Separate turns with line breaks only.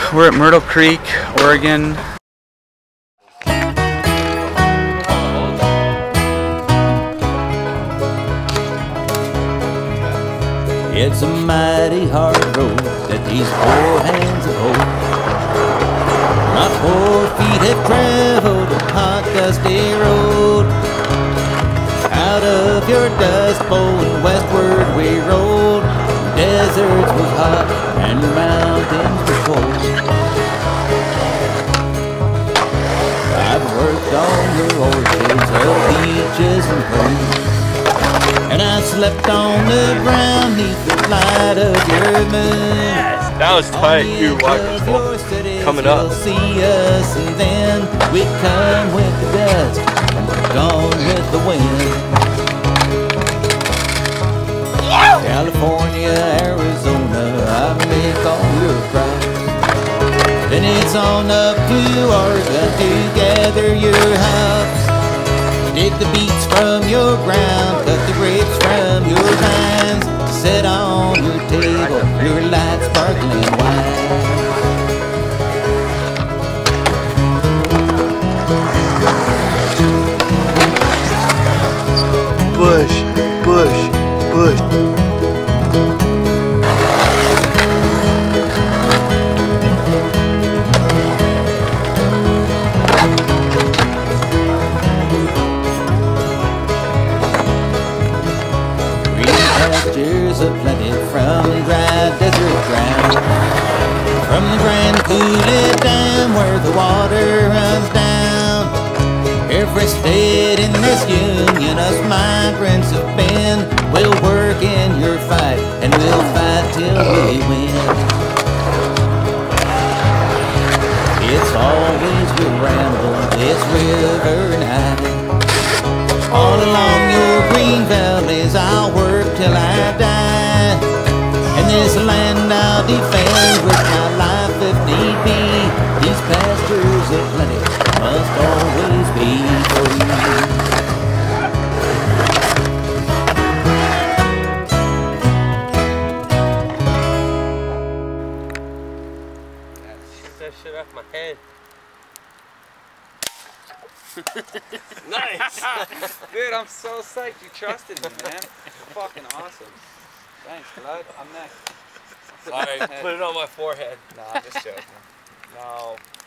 We're at Myrtle Creek, Oregon.
It's a mighty hard road that these poor hands have hold. My poor feet have traveled a hot, dusty road. Out of your dust bowl and westward we rode. Deserts was hot and mountains were cold. I've worked on your orchards, held beaches and plains, and I slept on the ground neath the light of your moon.
Yes, that was tight. You wonderful. Coming up.
You'll see us, and then we come with the dust and we're gone with the wind. California, Arizona, I make all your crops. Then it's on up to Oregon to gather your hops. Dig the beets from your ground, cut the grapes from your vines, set on your table your light sparkling wine.
Bush, bush, bush.
Pastures aplenty from dry desert ground, from the Grand Coulee Dam where the water runs down. Every state in this union us migrants have been. We'll work in your fight and we'll fight till we win. It's always we ramble this river night. All along your green valleys I'll work till I die, and this land I'll defend with my life if need be. These pastures of plenty must always be free.
Get that shit off my head. Nice!
Dude, I'm so psyched you trusted me, man. Fucking awesome. Thanks, bud. I'm next.
Alright, put it on my forehead.
No, I'm just joking. No.